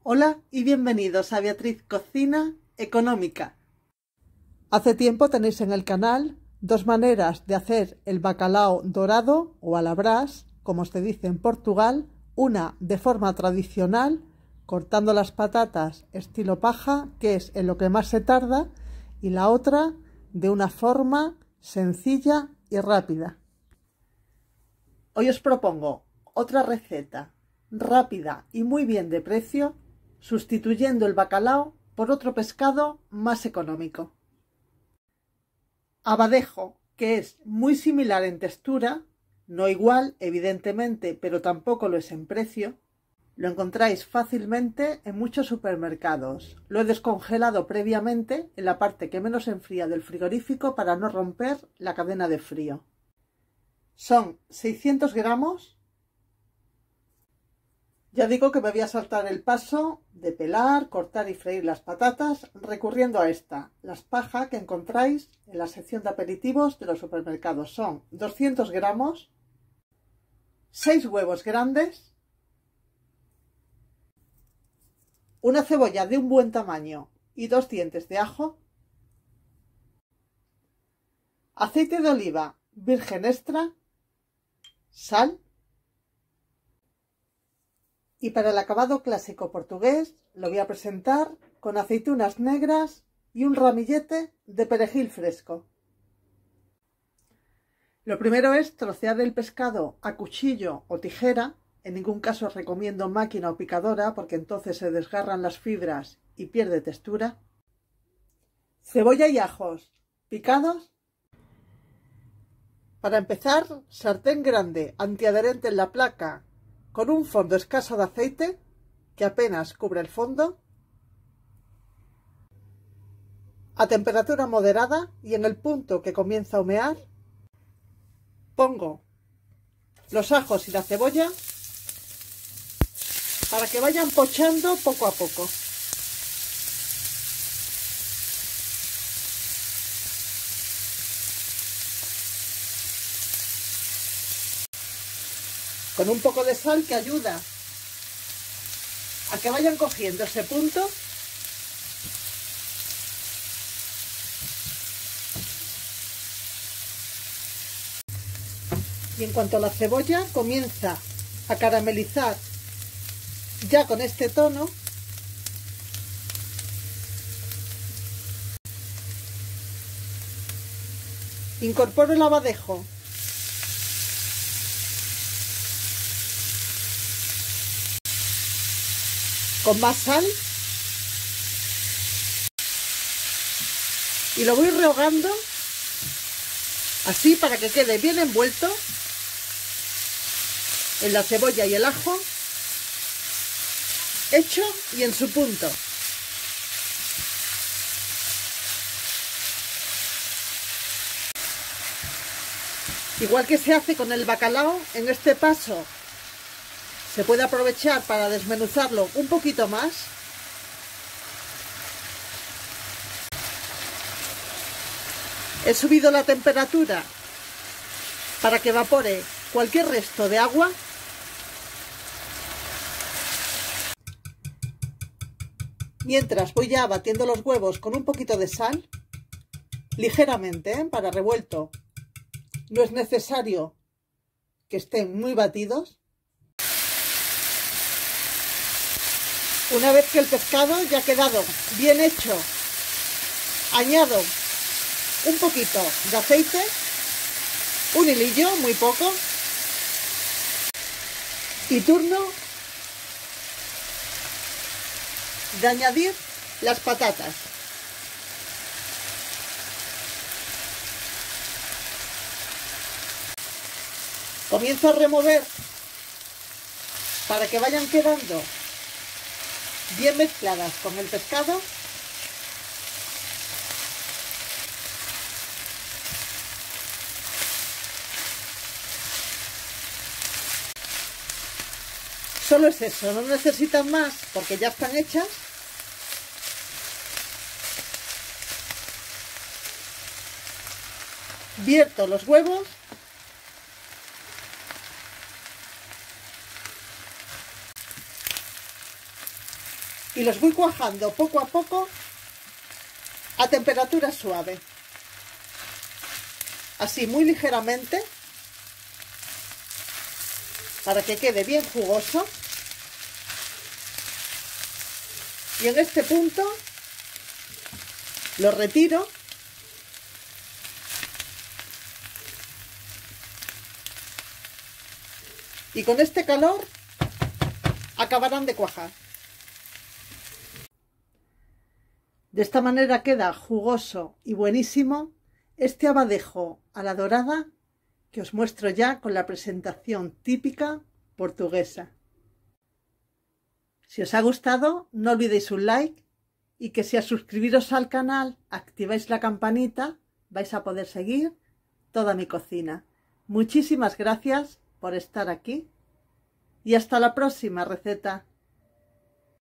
Hola y bienvenidos a Beatriz Cocina Económica. Hace tiempo tenéis en el canal dos maneras de hacer el bacalao dorado o a la brás, como se dice en Portugal, una de forma tradicional, cortando las patatas estilo paja, que es en lo que más se tarda, y la otra de una forma sencilla y rápida. Hoy os propongo otra receta rápida y muy bien de precio, sustituyendo el bacalao por otro pescado más económico. Abadejo, que es muy similar en textura, no igual evidentemente, pero tampoco lo es en precio. Lo encontráis fácilmente en muchos supermercados. Lo he descongelado previamente en la parte que menos enfría del frigorífico para no romper la cadena de frío. Son 600 gramos. Ya digo que me voy a saltar el paso de pelar, cortar y freír las patatas recurriendo a las paja que encontráis en la sección de aperitivos de los supermercados. Son 200 gramos, 6 huevos grandes, una cebolla de un buen tamaño y 2 dientes de ajo, aceite de oliva virgen extra, sal. Y para el acabado clásico portugués lo voy a presentar con aceitunas negras y un ramillete de perejil fresco. Lo primero es trocear el pescado a cuchillo o tijera. En ningún caso os recomiendo máquina o picadora porque entonces se desgarran las fibras y pierde textura. Cebolla y ajos picados. Para empezar, sartén grande antiadherente en la placa con un fondo escaso de aceite que apenas cubre el fondo, a temperatura moderada, y en el punto que comienza a humear pongo los ajos y la cebolla para que vayan pochando poco a poco. Con un poco de sal que ayuda a que vayan cogiendo ese punto. Y en cuanto la cebolla comienza a caramelizar ya con este tono, incorporo el abadejo con más sal y lo voy rehogando así para que quede bien envuelto en la cebolla y el ajo, hecho y en su punto. Igual que se hace con el bacalao, en este paso se puede aprovechar para desmenuzarlo un poquito más. He subido la temperatura para que evapore cualquier resto de agua. Mientras voy ya batiendo los huevos con un poquito de sal, ligeramente, para revuelto. No es necesario que estén muy batidos. Una vez que el pescado ya ha quedado bien hecho, añado un poquito de aceite, un hilillo, muy poco, y turno de añadir las patatas. Comienzo a remover para que vayan quedando bien mezcladas con el pescado. Solo es eso, no necesitan más porque ya están hechas. Vierto los huevos y los voy cuajando poco a poco a temperatura suave. Así muy ligeramente para que quede bien jugoso. Y en este punto lo retiro y con este calor acabarán de cuajar. De esta manera queda jugoso y buenísimo este abadejo a la dorada que os muestro ya con la presentación típica portuguesa. Si os ha gustado, no olvidéis un like y que si a suscribiros al canal activáis la campanita vais a poder seguir toda mi cocina. Muchísimas gracias por estar aquí y hasta la próxima receta.